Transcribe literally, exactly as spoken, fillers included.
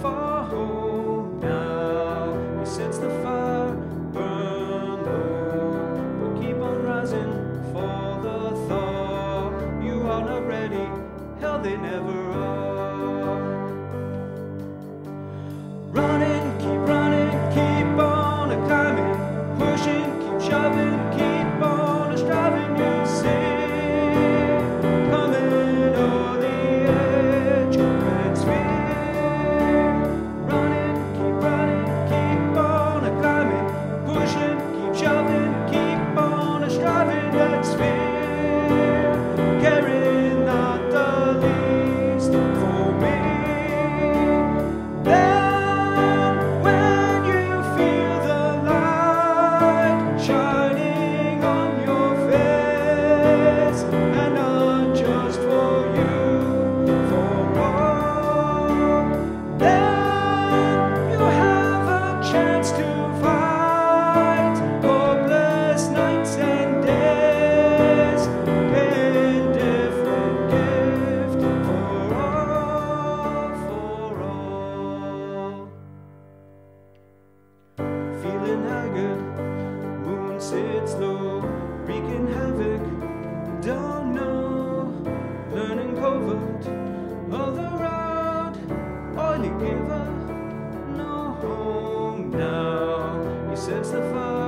for home now. He sets the fire, burn low, but keep on rising for the thaw. You are not ready, hell they never are. Running, keep running, keep on a climbing, pushing, keep shoving, keep on a striving, you see. Coming over the edge of red sphere. Running, keep running, keep on a climbing, pushing, keep shoving, keep on a striving, red sphere. Caring not the least for me. Feeling haggard, moon sits low, wreaking havoc, don't know. Learning covert of the road, oily giver, no home now. He sets the fire.